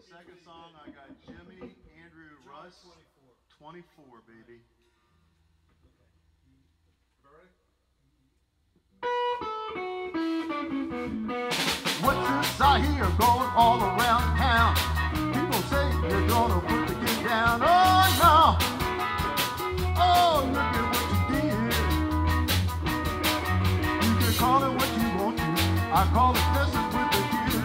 the second song, I got Jimmy, Andrew, Russ. 24, baby. What's this I hear going all around town? People say they're gonna put the kid down. Oh no! Oh, look at what you did. You can call it what you want to. I call it messing with the kid.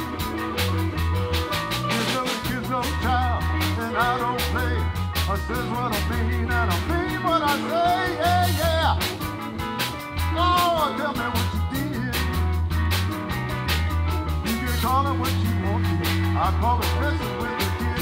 Kid's no child, and I don't play. I says what I mean, and I mean what I say. Yeah, yeah. Oh, tell me what you did. You can call it what you want to. I call it messing with the kid.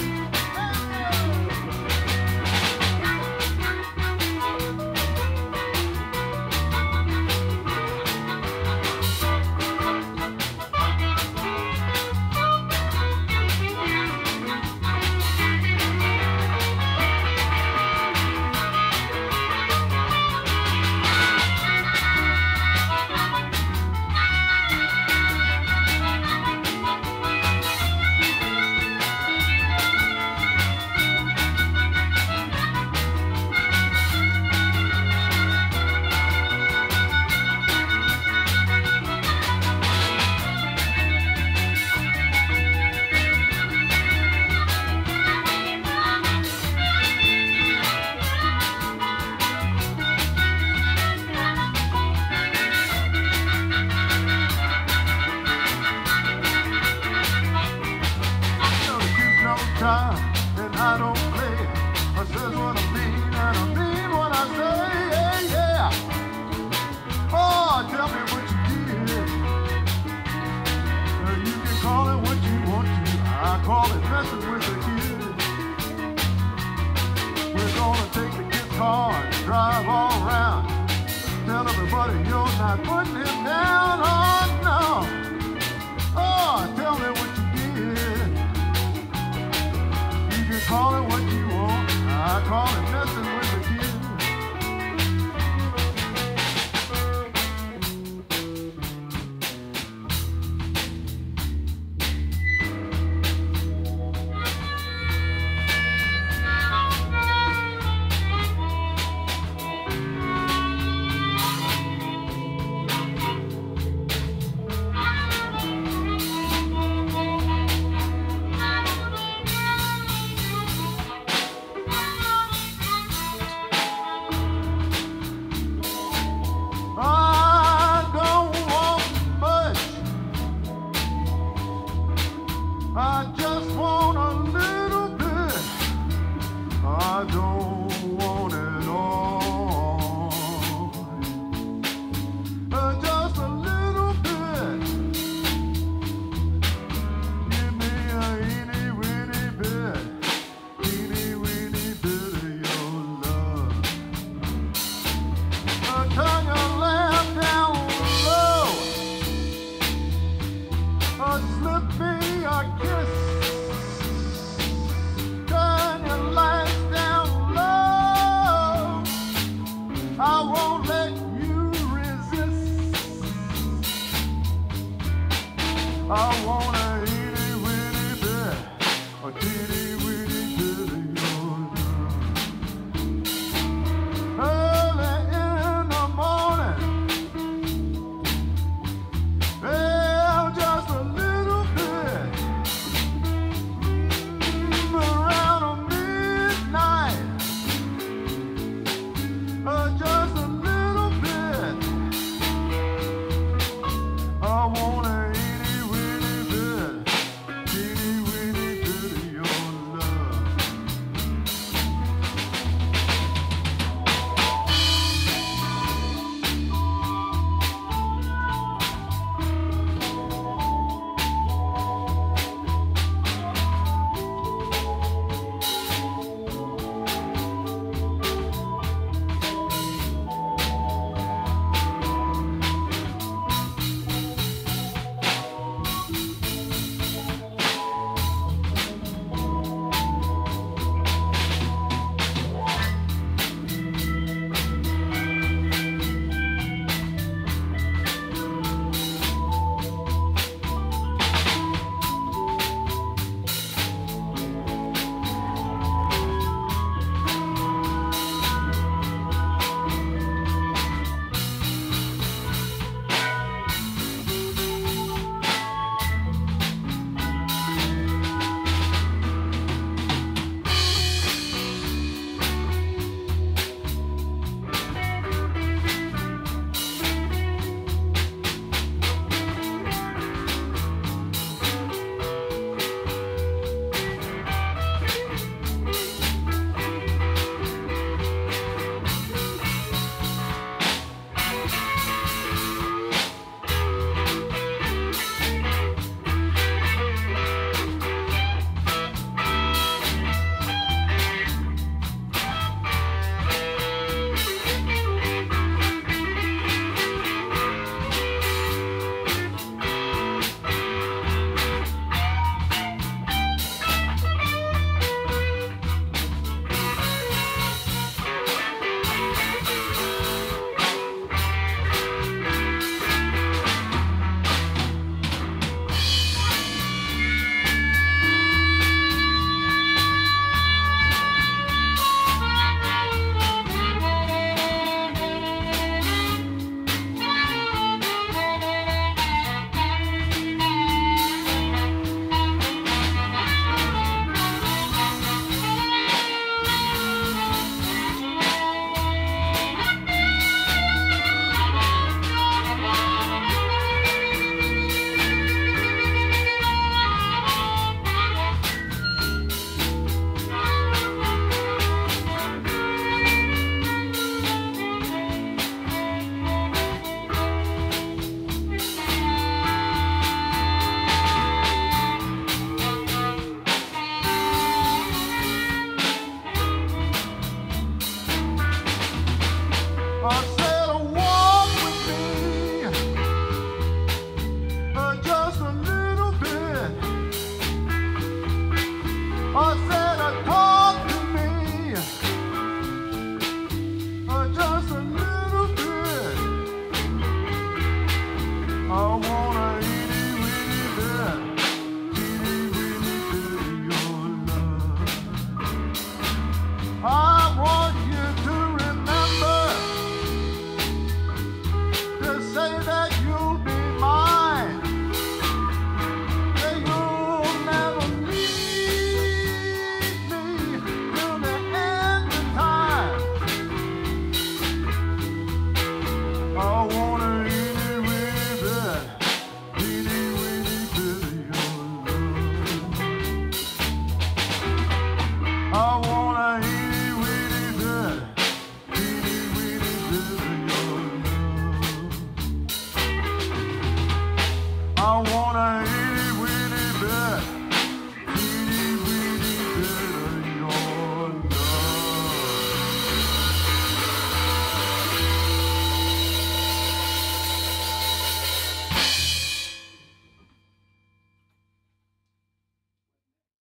And I don't play. I says what I mean, and I mean what I say. Yeah, yeah. Oh, tell me what you did. You can call it what you want to. I call it messing with the kid. We're gonna take the kid's car and drive all around. Tell everybody you're not putting him down. Oh no. Oh, tell me what you did. Call it what you want. I call it messing with the kid. I just want a little bit. I don't want it all. Just a little bit. Give me a itty bitty bit. Itty bitty bit of your love. Turn your lamp down low. Slip me a kiss. Turn your lights down low. I won't let you resist. I want a itty bitty bit, a teeny weeny bit of your love. Early in the morning. Well, just a little bit. Around midnight. Just a little bit. I want a itty bitty bit. man.